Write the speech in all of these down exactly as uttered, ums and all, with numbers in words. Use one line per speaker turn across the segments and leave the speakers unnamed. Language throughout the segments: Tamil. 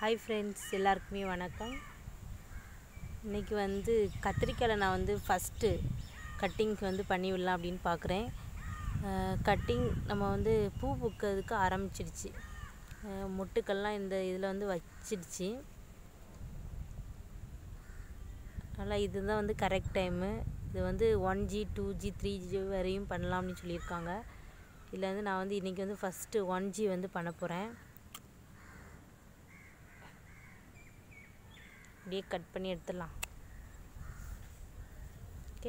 ஹாய் ஃப்ரெண்ட்ஸ், எல்லாருக்குமே வணக்கம். இன்றைக்கி வந்து கத்திரிக்காயில் நான் வந்து ஃபஸ்ட்டு கட்டிங்க்கு வந்து பண்ணி விடலாம் அப்படின்னு பார்க்குறேன். கட்டிங் நம்ம வந்து பூ பூக்கிறதுக்கு ஆரம்பிச்சிடுச்சு. மொட்டுக்கள்லாம் இந்த இதில் வந்து வச்சிடுச்சு. அதனால் இதுதான் வந்து கரெக்ட் டைமு. இது வந்து one G two G three G வரையும் பண்ணலாம் அப்படின்னு சொல்லியிருக்காங்க. இதில் வந்து நான் வந்து இன்றைக்கி வந்து ஃபஸ்ட்டு ஒன் ஜி வந்து பண்ண போகிறேன். அப்படியே கட் பண்ணி எடுத்துடலாம். ஓகே,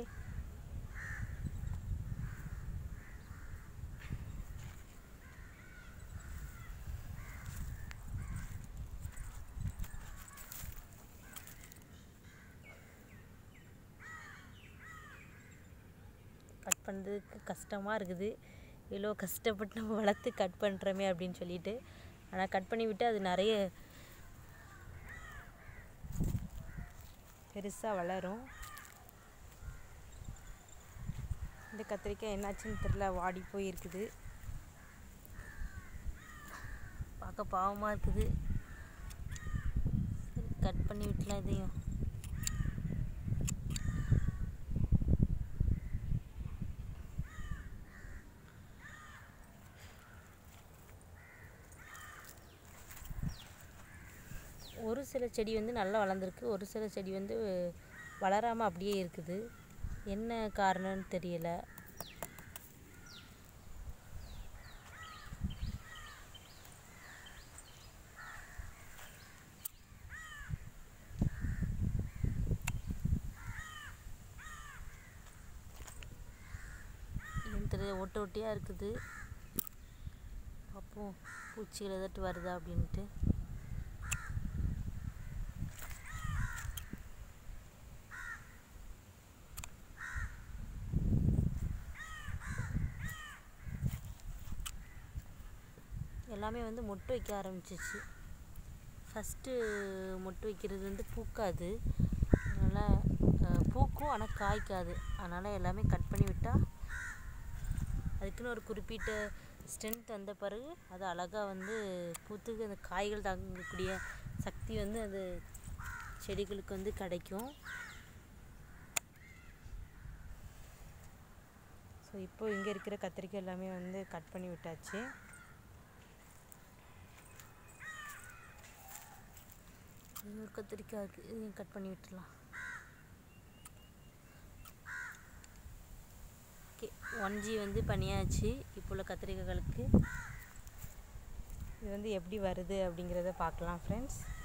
கட் பண்ணுறதுக்கு கஷ்டமாக இருக்குது. இவ்வளோ கஷ்டப்பட்டு நம்ம வளர்த்து கட் பண்ணுறோமே அப்படின்னு சொல்லிட்டு. ஆனால் கட் பண்ணி விட்டு அது நிறைய பெருசாக வளரும். இந்த கத்திரிக்காய் என்னாச்சுன்னு தெரியல, வாடி போய் இருக்குது. பார்க்க பாவமாக இருக்குது. சரி, கட் பண்ணி விட்டலாம் இதையும். ஒரு சில செடி வந்து நல்லா வளர்ந்துருக்கு, ஒரு சில செடி வந்து வளராமல் அப்படியே இருக்குது. என்ன காரணம்னு தெரியல. தெரியல, ஒட்ட ஒட்டியாக இருக்குது. அப்போது பூச்சிகள் ஏதாட்டு வருதா அப்படின்ட்டு. எல்லாமே வந்து மொட்டு வைக்க ஆரம்பிச்சிச்சு. ஃபஸ்ட்டு மொட்டு வைக்கிறது வந்து பூக்காது, அதனால் பூக்கும் ஆனால் காய்க்காது. அதனால் எல்லாமே கட் பண்ணி விட்டால் அதுக்குன்னு ஒரு குறிப்பிட்ட ஸ்ட்ரென்த் வந்த பிறகு அது அழகாக வந்து பூத்துக்கு அந்த காய்கள் தாங்கக்கூடிய சக்தி வந்து அது செடிகளுக்கு வந்து கிடைக்கும். ஸோ இப்போ இங்கே இருக்கிற கத்திரிக்காய் எல்லாமே வந்து கட் பண்ணி விட்டாச்சு. இன்னொரு கத்திரிக்காய் இருக்குது, இதையும் கட் பண்ணி விட்டுடலாம். ஓகே, ஒன் ஜி வந்து பண்ணியாச்சு. இப்போ உள்ள கத்திரிக்காய்களுக்கு இது வந்து எப்படி வருது அப்படிங்கிறத பார்க்கலாம் ஃப்ரெண்ட்ஸ்.